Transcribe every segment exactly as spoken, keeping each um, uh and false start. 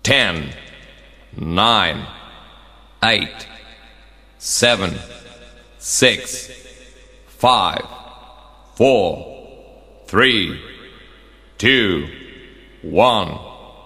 ten, nine, eight, seven, six, five, four, three, two, one.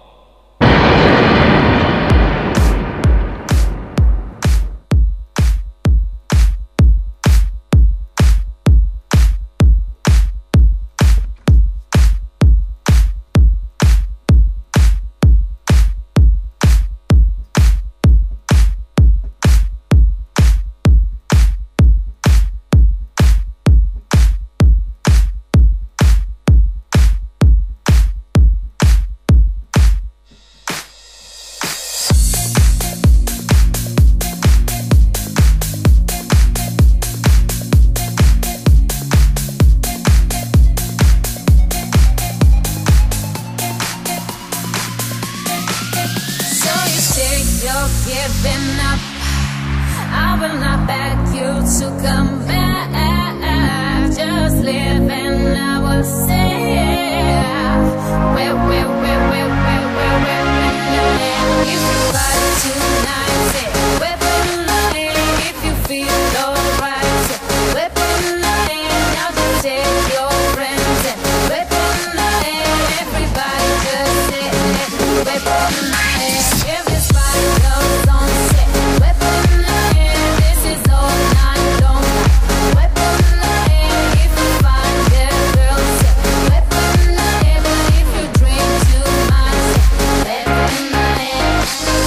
Giving up, I will not beg you to come back. Just live and I will say, where, where, where, where, where, where, where, where, if you fight tonight, say, weapon line. If you feel alright, say, weapon line. Now just take your friends and weapon line. Everybody just say, weapon line. If this fight goes on, say, weapon line. This is all night long. Weapon line. If you find their girls, say, weapon line. But if you drink too much, say, weapon line.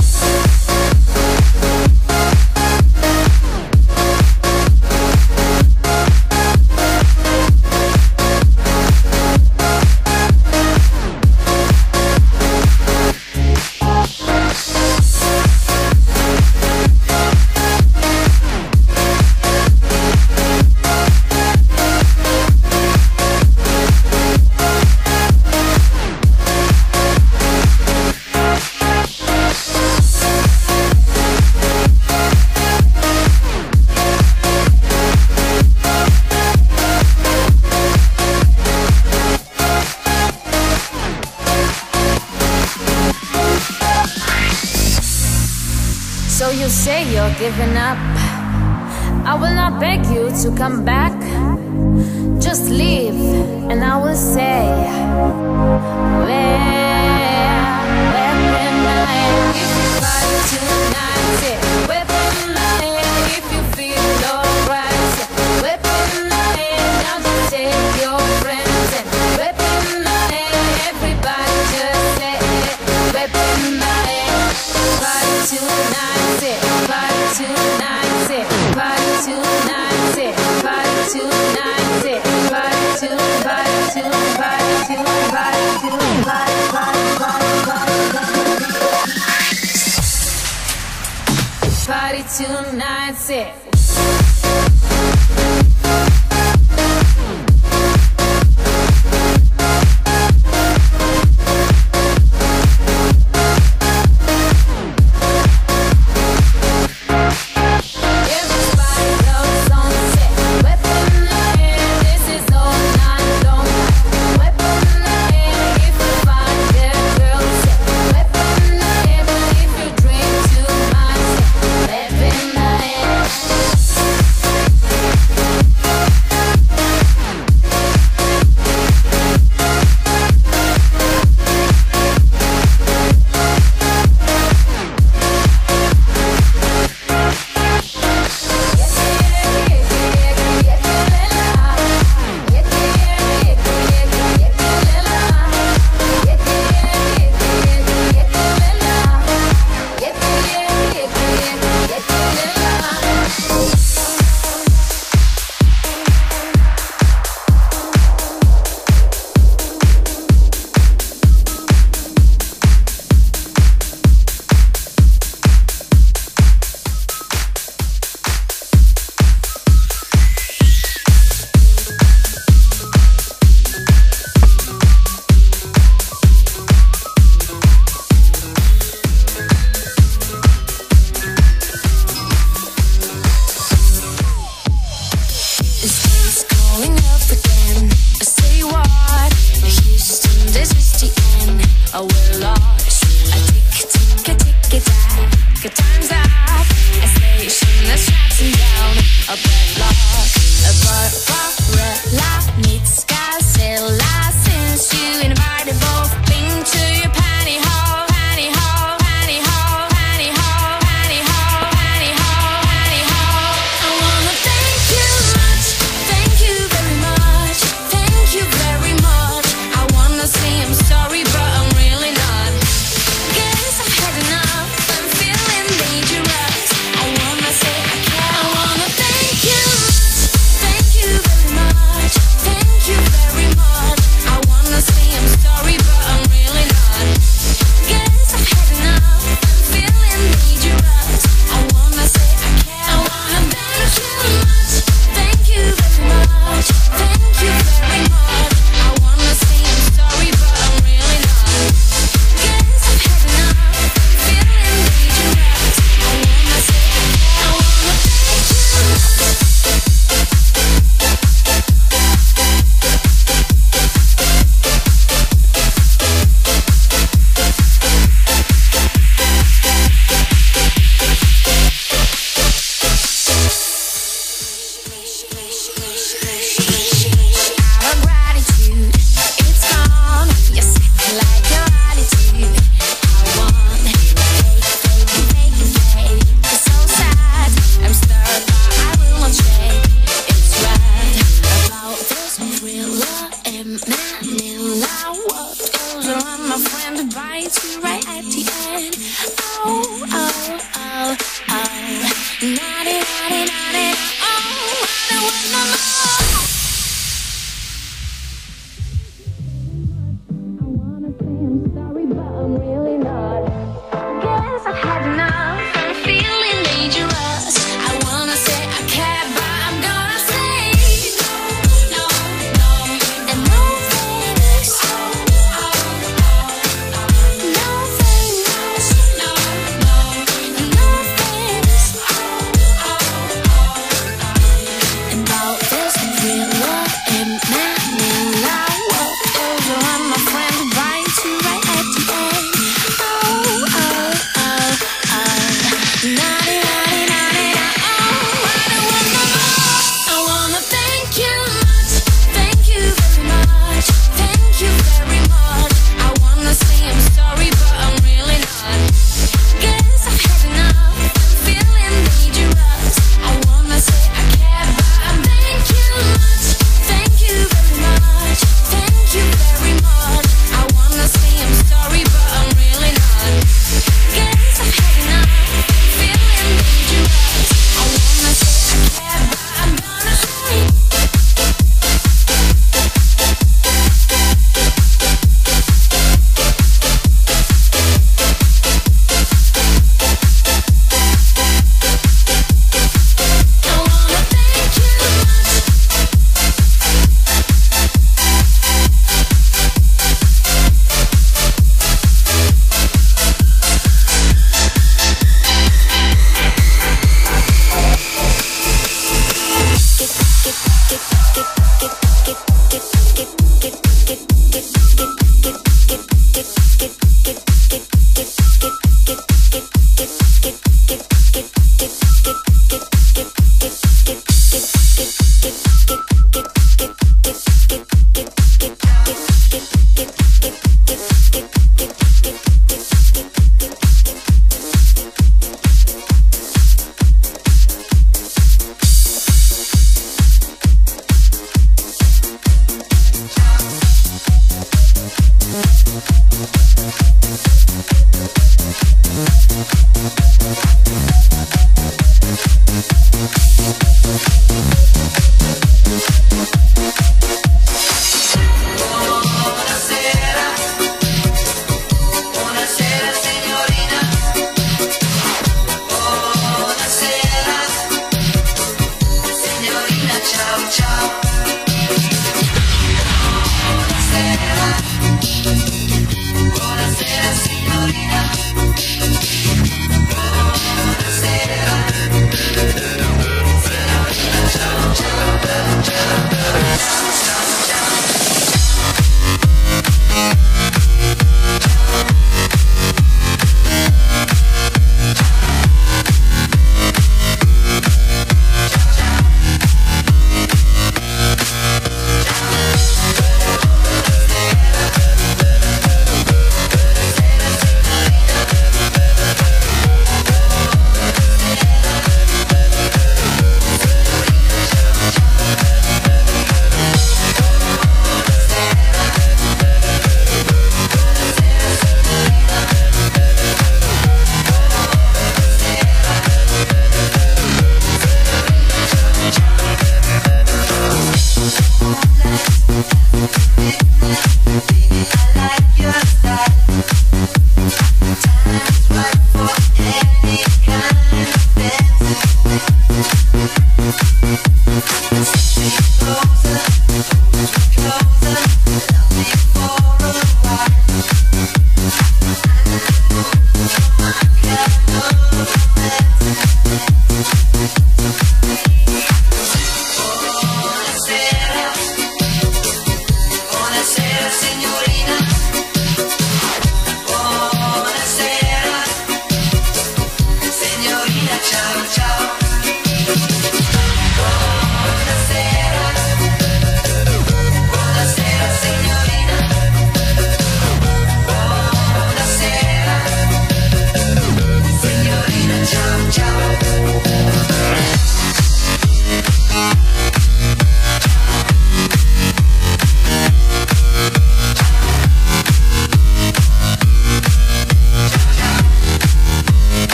So you say you're giving up, I will not beg you to come back. Just leave and I will say, where, weapon line. If you fight tonight, say, weapon line. If you feel alright, say, weapon line. Now just take your friends and weapon line. Everybody just say, weapon line. Fight tonight, say, fight tonight, say, fight tonight, say, fight tonight, say, fight to, fight to, fight to, fight to, fight, fight, fight, fight, fight. Party tonight, say. Weapon line. Ciao, ciao, ciao, ciao.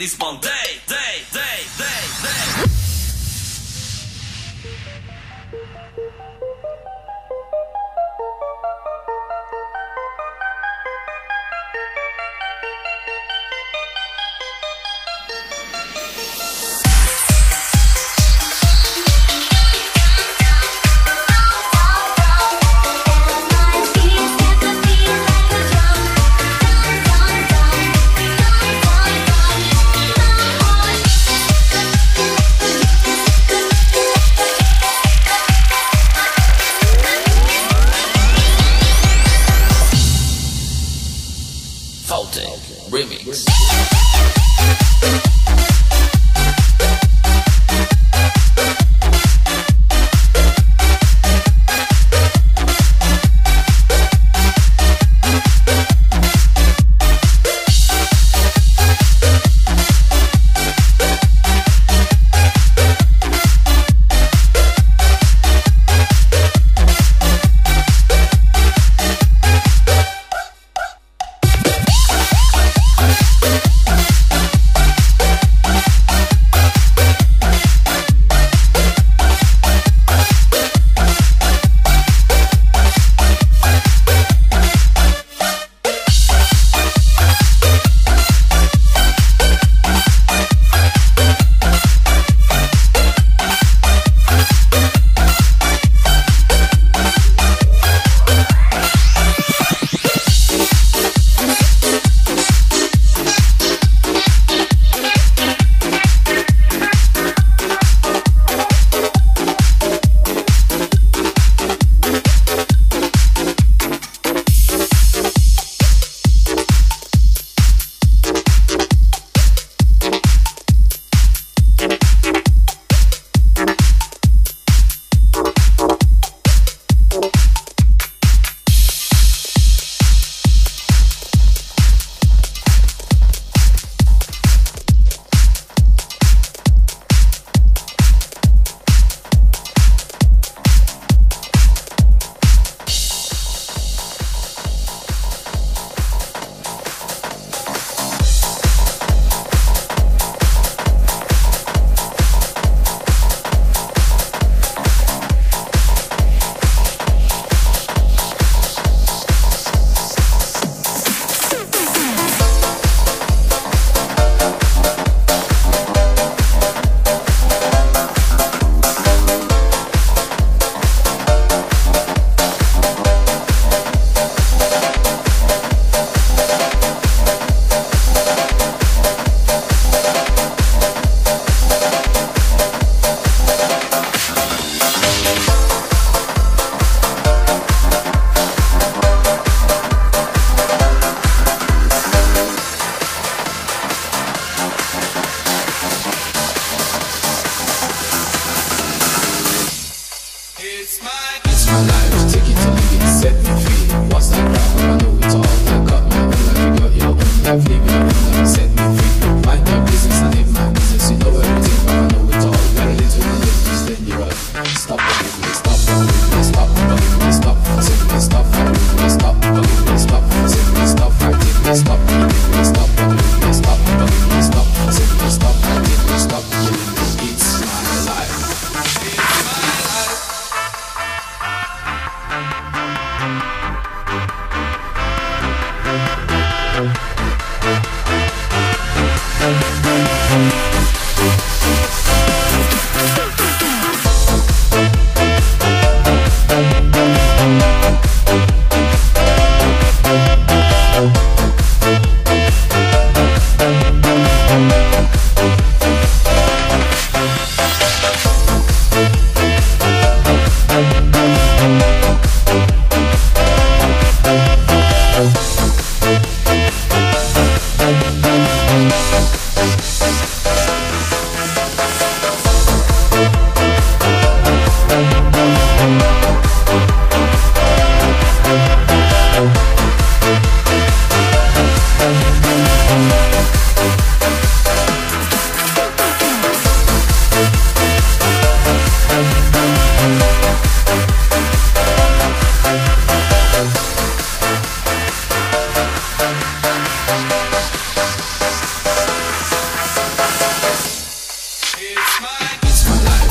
this one day, day, day, day, day. Remix.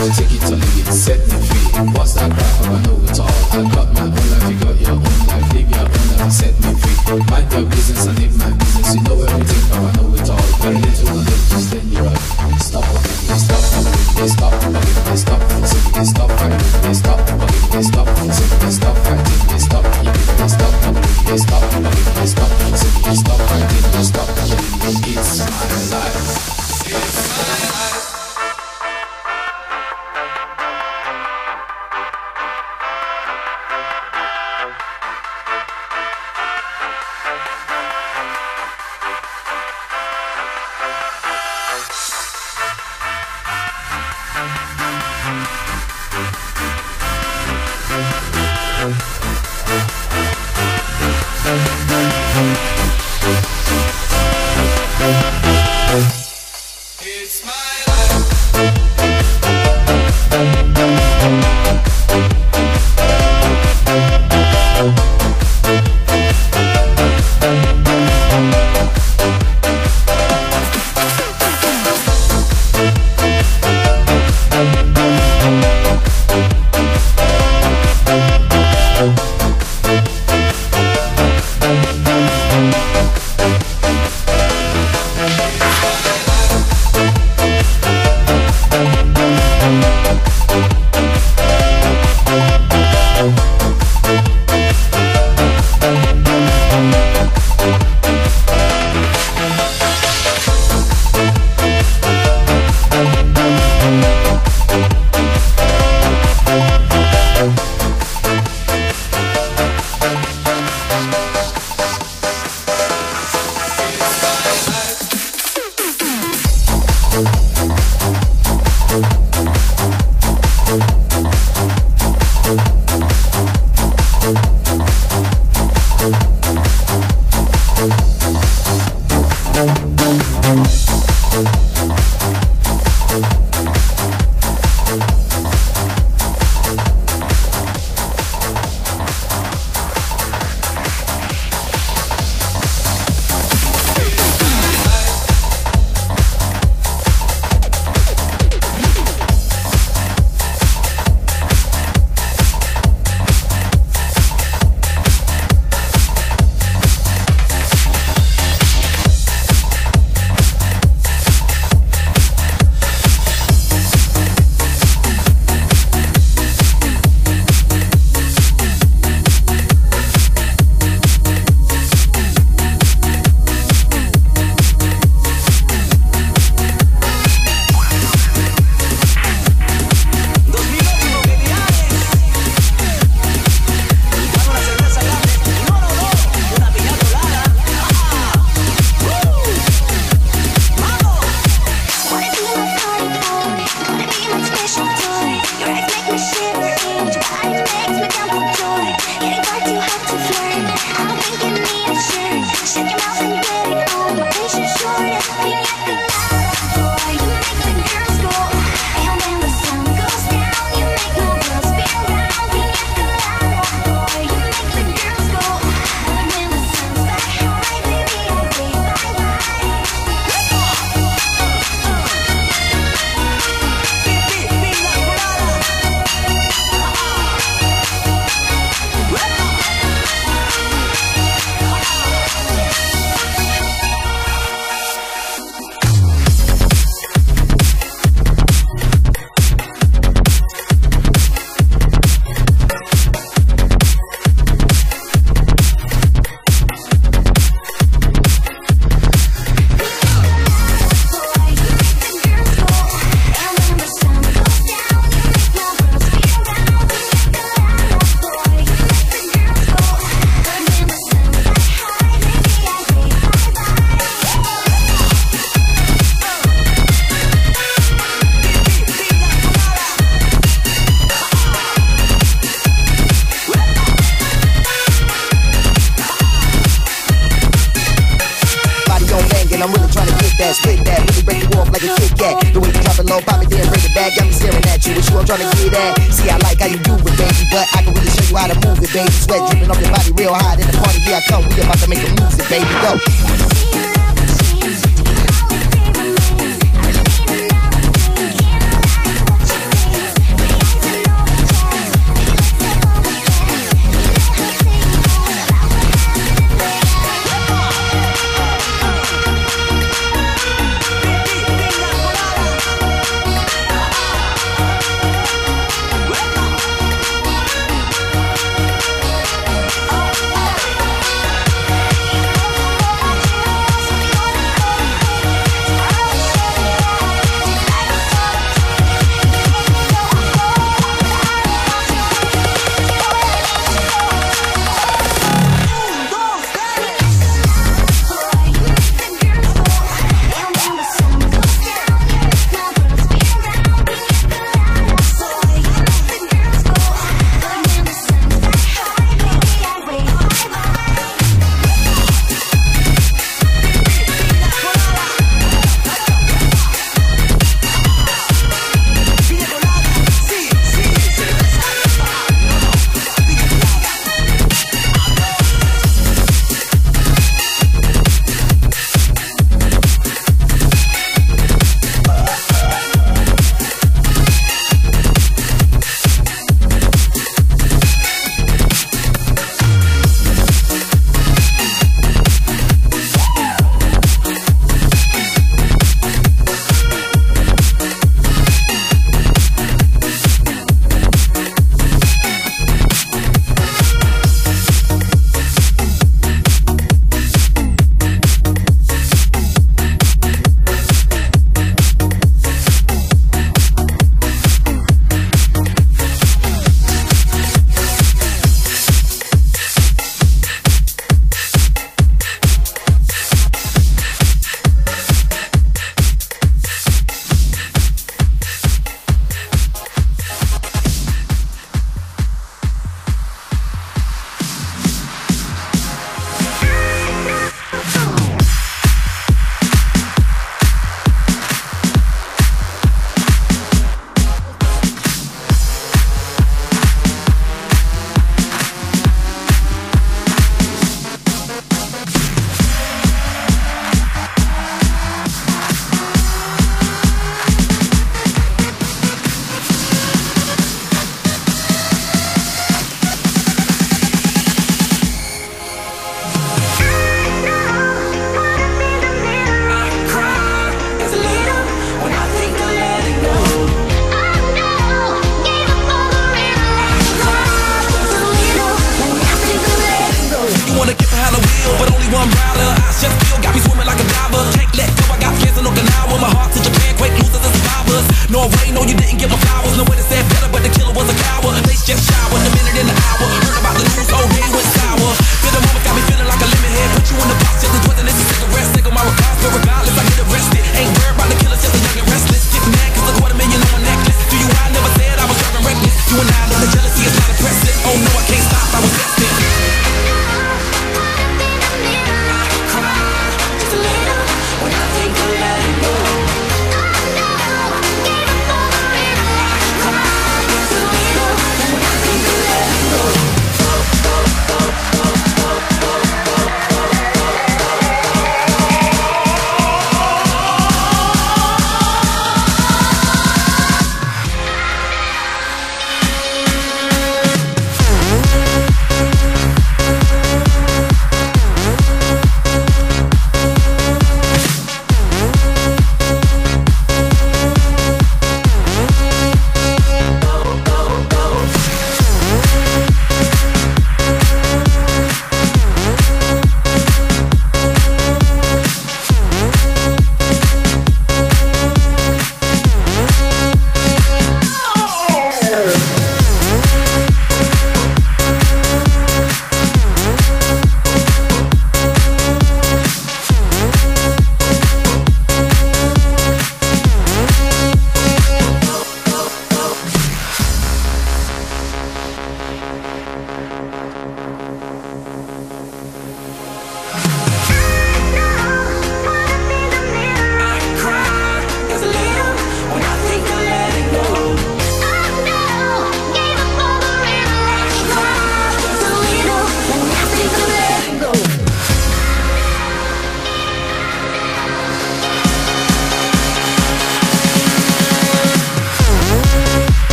take it or leave it, set me free. What's that crap? I know it all. I got my own life, you got your own life. Live your own life, set me free. Mind your business and live my business. You know everything, but I know it all. Very little knowledge, just then you're up. Stop bugging me, stop bugging me, stop bugging me, stop forcing me, stop fighting me, stop bugging me, stop forcing me, stop fighting me, stop keeping me, stop bugging me, stop bugging me, stop forcing me, stop fighting me, stop killing me. It's my life. It's my life. It's my trying to get at. See, I like how you do it, baby, but I can really show you how to move it, baby. Sweat dripping off your body real hot in the party. Here I come, we about to make a music, baby. Go.